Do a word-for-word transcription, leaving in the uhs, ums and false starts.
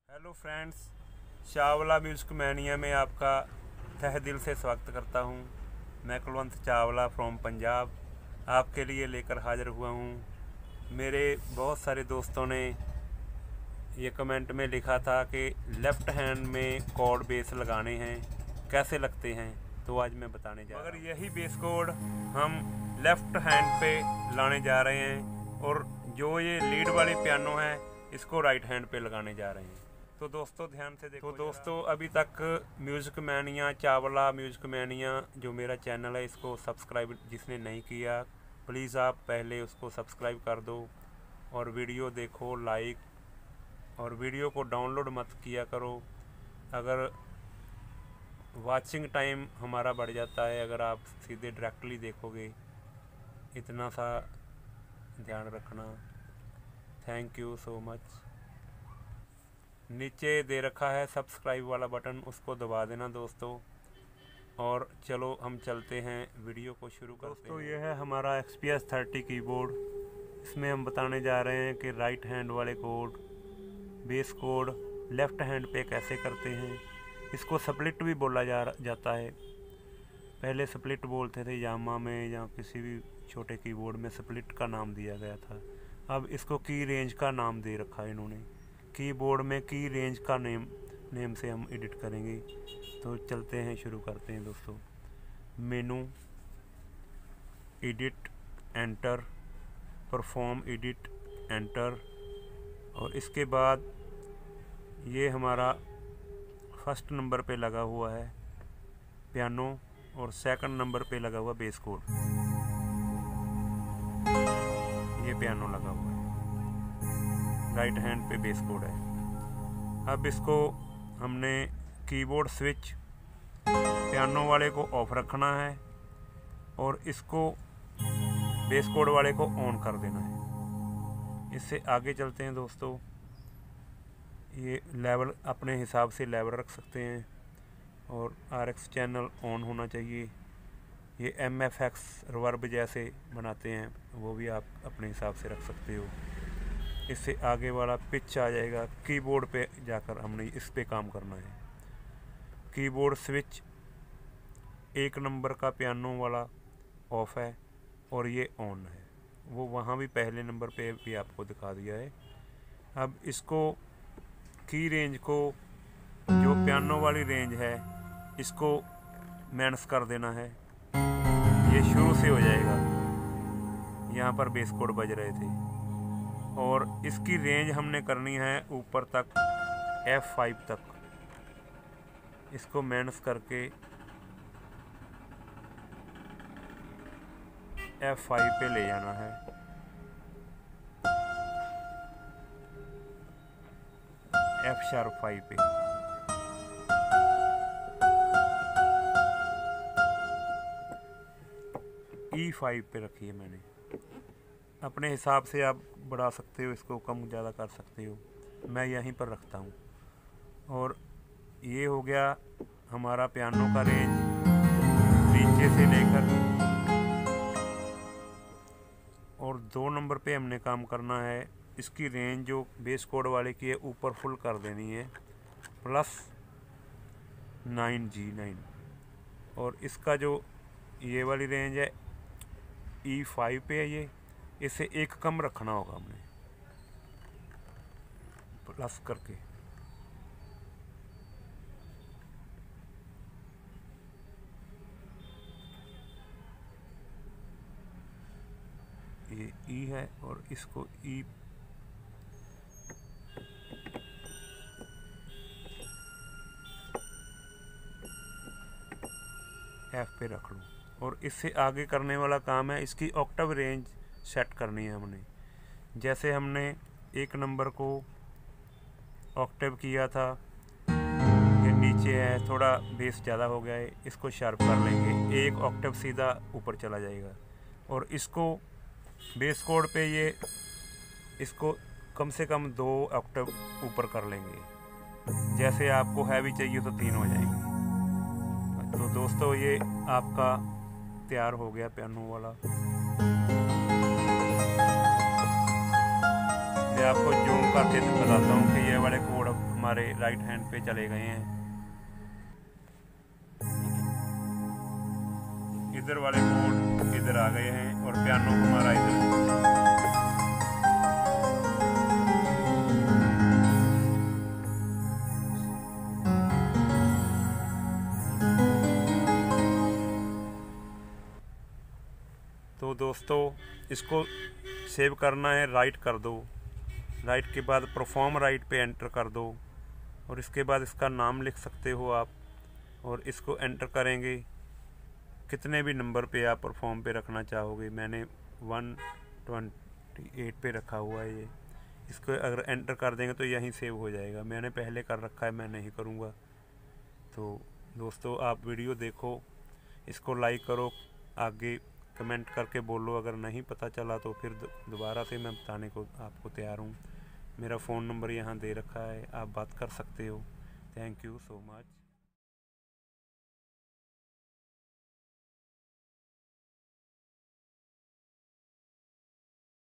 Hello friends, Chawla music mania में आपका तहे दिल से स्वागत करता हूं। मैं कुलवंत चावला फ्रॉम पंजाब आपके लिए लेकर हाज़िर हुआ हूं। मेरे बहुत सारे दोस्तों ने ये कमेंट में लिखा था कि लेफ़्ट हैंड में कॉर्ड बेस लगाने हैं, कैसे लगते हैं, तो आज मैं बताने जा रहा हूं। मगर यही बेस कॉर्ड हम लेफ़्ट हैंड पे लाने जा रहे हैं और जो ये लीड वाले पियानो है इसको राइट हैंड पे लगाने जा रहे हैं। तो दोस्तों ध्यान से देखो। तो दोस्तों अभी तक music mania Chawla music mania जो मेरा चैनल है इसको सब्सक्राइब जिसने नहीं किया प्लीज़ आप पहले उसको सब्सक्राइब कर दो और वीडियो देखो, लाइक, और वीडियो को डाउनलोड मत किया करो। अगर वाचिंग टाइम हमारा बढ़ जाता है अगर आप सीधे डायरेक्टली देखोगे, इतना सा ध्यान रखना। Thank you so much. नीचे दे रखा है सब्सक्राइब वाला बटन, उसको दबा देना दोस्तों। और चलो हम चलते हैं, वीडियो को शुरू करते हैं। दोस्तों ये है हमारा X P S thirty keyboard. इसमें हम बताने जा रहे हैं कि राइट हैंड वाले code base code left hand पे कैसे करते हैं। इसको स्प्लिट भी बोला जा जाता है। पहले स्प्लिट बोलते थे, यामा में या किसी भी छोटे कीबोर्ड में स्प्लिट का नाम दिया गया था। अब इसको की रेंज का नाम दे रखा है इन्होंने। कीबोर्ड में की रेंज का नेम नेम से हम एडिट करेंगे। तो चलते हैं, शुरू करते हैं दोस्तों। Menu, edit, enter, perform edit, enter. और इसके बाद ये हमारा फर्स्ट नंबर पे लगा हुआ है पियानो और सेकंड नंबर पे लगा हुआ बेस कोड। ये पियानो लगा हुआ है, राइट हैंड पे बेस कोड है। अब इसको हमने कीबोर्ड स्विच पियानो वाले को ऑफ रखना है और इसको बेस कोड वाले को ऑन कर देना है। इससे आगे चलते हैं दोस्तों। ये लेवल अपने हिसाब से लेवल रख सकते हैं और आर एक्स चैनल ऑन होना चाहिए। ये एम एफ एक्स रिवर्ब जैसे बनाते हैं वो भी आप अपने हिसाब से रख सकते हो। इससे आगे वाला पिच आ जाएगा। कीबोर्ड पे जाकर हमने इस पे काम करना है। कीबोर्ड स्विच एक नंबर का पियानो वाला ऑफ है और ये ऑन है, वो वहाँ भी पहले नंबर पे भी आपको दिखा दिया है। अब इसको की रेंज को, जो पियानो वाली रेंज है, इसको मैनस कर देना है। ये शुरू से हो जाएगा, यहाँ पर बेस कोड बज रहे थे और इसकी रेंज हमने करनी है ऊपर तक, एफ फाइव तक। इसको मैनस करके एफ फाइव पे ले जाना है। एफ शार्प फाइव पे। ई फाइव पे रखी है मैंने। अपने हिसाब से आप बढ़ा सकते हो, इसको कम ज़्यादा कर सकते हो। मैं यहीं पर रखता हूँ। और ये हो गया हमारा पियानो का रेंज नीचे से लेकर, और दो नंबर पे हमने काम करना है। इसकी रेंज जो बेस कोड वाले की है ऊपर फुल कर देनी है, प्लस नाइन जी नाइन। और इसका जो ये वाली रेंज है ई फाइव पे है, ये इसे एक कम रखना होगा हमने, प्लस करके। ये ई है और इसको ई एफ पे रख लो। और इससे आगे करने वाला काम है, इसकी ऑक्टेव रेंज सेट करनी है हमने। जैसे हमने एक नंबर को ऑक्टेव किया था, ये नीचे है, थोड़ा बेस ज़्यादा हो गया है, इसको शार्प कर लेंगे, एक ऑक्टेव सीधा ऊपर चला जाएगा। और इसको बेस कोड पे ये इसको कम से कम दो ऑक्टेव ऊपर कर लेंगे। जैसे आपको हैवी चाहिए तो तीन हो जाएंगे। तो दोस्तों ये आपका तैयार हो गया पियानो वाला। मैं आपको जूम करके बताता हूँ कि ये वाले कोड हमारे राइट हैंड पे चले गए हैं। इधर वाले कोड इधर आ गए हैं और पियानो हमारा इधर। तो दोस्तों इसको सेव करना है, राइट कर दो। राइट के बाद परफॉर्म राइट पे एंटर कर दो और इसके बाद इसका नाम लिख सकते हो आप और इसको एंटर करेंगे। कितने भी नंबर पे आप परफॉर्म पे रखना चाहोगे, मैंने वन ट्वेंटी एट पे रखा हुआ है ये। इसको अगर एंटर कर देंगे तो यहीं सेव हो जाएगा। मैंने पहले कर रखा है, मैं नहीं करूँगा। तो दोस्तों आप वीडियो देखो, इसको लाइक करो, आगे कमेंट करके बोलो। अगर नहीं पता चला तो फिर दोबारा से मैं बताने को आपको तैयार हूँ। मेरा फ़ोन नंबर यहाँ दे रखा है, आप बात कर सकते हो। Thank you so much.